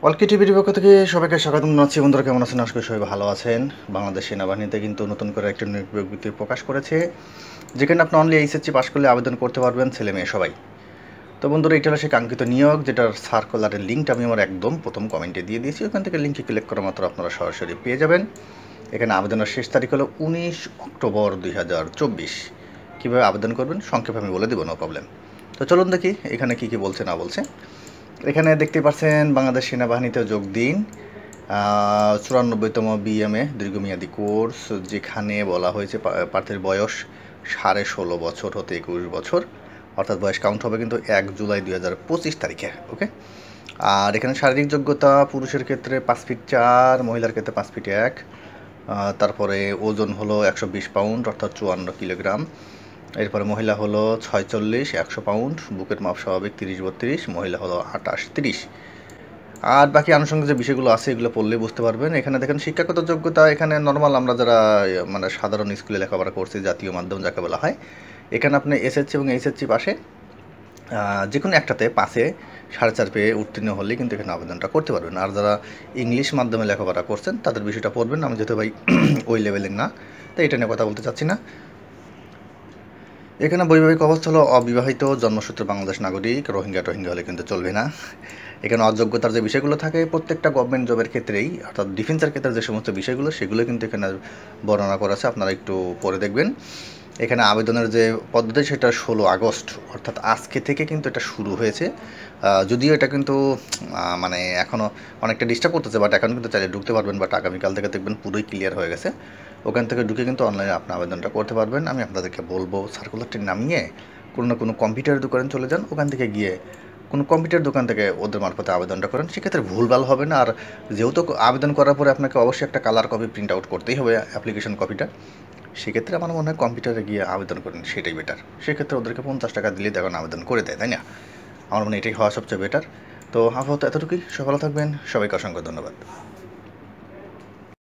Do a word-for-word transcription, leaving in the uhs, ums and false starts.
অলকে টিভির পক্ষ থেকে সবাইকে স্বাগতম জানাচ্ছি। বন্ধুরা কেমন আছেন? আজকে সবাই ভালো আছেন। বাংলাদেশ সেনাবাহিনীতে কিন্তু নতুন করে একটা নিয়োগ বিজ্ঞপ্তি প্রকাশ করেছে, যেখানে আপনি অনলি এইচএসসি পাস করলে আবেদন করতে পারবেন, ছেলে মেয়ে সবাই। তো বন্ধুরা, এটা হলো সেই কাঙ্ক্ষিত নিয়োগ, যেটার সার্কুলারের লিঙ্কটা আমি আমার একদম প্রথম কমেন্টে দিয়ে দিয়েছি। ওখান থেকে লিঙ্কে ক্লিক করা মাত্র আপনারা সরাসরি পেয়ে যাবেন। এখানে আবেদনের শেষ তারিখ হলো উনিশ অক্টোবর দুই হাজার চব্বিশ। কীভাবে আবেদন করবেন সংক্ষেপে আমি বলে দেবো, নো প্রবলেম। তো চলুন দেখি এখানে কী কী বলছে না বলছে। এখানে দেখতে পাচ্ছেন বাংলাদেশ সেনাবাহিনীতে যোগ দিন, চুরানব্বইতম বিএমএ দীর্ঘমেয়াদী কোর্স, যেখানে বলা হয়েছে প্রার্থীর বয়স সাড়ে ষোলো বছর হতে একুশ বছর, অর্থাৎ বয়স কাউন্ট হবে কিন্তু এক জুলাই দুই হাজার পঁচিশ তারিখে। ওকে। আর এখানে শারীরিক যোগ্যতা পুরুষের ক্ষেত্রে পাঁচ ফিট চার, মহিলার ক্ষেত্রে পাঁচ ফিট এক। তারপরে ওজন হলো একশো বিশ পাউন্ড অর্থাৎ চুয়ান্ন কিলোগ্রাম। এরপরে মহিলা হলো ছয়চল্লিশ একশো পাউন্ড, বুকের মাপ স্বাভাবিক তিরিশ বত্রিশ, মহিলা হলো আটাশ তিরিশ। আর বাকি আনুষঙ্গিক যে বিষয়গুলো আছে এগুলো পড়লে বুঝতে পারবেন। এখানে দেখেন শিক্ষাগত যোগ্যতা, এখানে নর্মাল আমরা যারা মানে সাধারণ স্কুলে লেখাপড়া করছি, জাতীয় মাধ্যম যাকে বলা হয়, এখানে আপনি এসএসসি এবং এইচএসসি পাশে যে কোনো একটাতে পাশে সাড়ে চার পেয়ে উত্তীর্ণ হলেই কিন্তু এখানে আবেদনটা করতে পারবেন। আর যারা ইংলিশ মাধ্যমে লেখাপড়া করছেন তাদের বিষয়টা পড়বেন। আমি যেহেতু ভাই ওই লেভেলের না, তাই এটা নিয়ে কথা বলতে চাচ্ছি না। এখানে বৈবাহিক অবস্থা হলো অবিবাহিত, জন্মসূত্রে বাংলাদেশ নাগরিক, রোহিঙ্গা টোহিঙ্গা হলে কিন্তু চলবে না। এখানে অযোগ্যতার যে বিষয়গুলো থাকে প্রত্যেকটা গভর্নমেন্ট জবের ক্ষেত্রেই, অর্থাৎ ডিফেন্সের ক্ষেত্রে যে সমস্ত বিষয়গুলো সেগুলো কিন্তু এখানে বর্ণনা করা আছে, আপনারা একটু পরে দেখবেন। এখানে আবেদনের যে পদ্ধতি সেটা ষোলো আগস্ট অর্থাৎ আজকে থেকে কিন্তু এটা শুরু হয়েছে। যদিও এটা কিন্তু মানে এখনও অনেকটা ডিস্টার্ব করতেছে, বাট এখন কিন্তু চাইলে ঢুকতে পারবেন, বাট আগামীকাল থেকে দেখবেন পুরোই ক্লিয়ার হয়ে গেছে। ওখান থেকে ঢুকে কিন্তু অনলাইনে আপনি আবেদনটা করতে পারবেন। আমি আপনাদেরকে বলবো সার্কুলারটি নামিয়ে কোনো না কোনো কম্পিউটারের দোকানে চলে যান, ওখান থেকে গিয়ে কোনো কম্পিউটার দোকান থেকে ওদের মারফতে আবেদনটা করেন, সেক্ষেত্রে ভুলভাল হবে না। আর যেহেতু আবেদন করার পরে আপনাকে অবশ্যই একটা কালার কপি প্রিন্ট আউট করতেই হবে, অ্যাপ্লিকেশন কপিটা। সেক্ষেত্রে আমার মনে হয় কম্পিউটারে গিয়ে আবেদন করেন, সেটাই বেটার। সেক্ষেত্রে ওদেরকে পঞ্চাশ টাকা দিলেই তখন আবেদন করে দেয়, তাই না? আমার মনে হয় এটাই হওয়া সবচেয়ে বেটার। তো আপাতত এতটুকুই। সবাই ভালো থাকবেন, সবাইকে অসংখ্য ধন্যবাদ।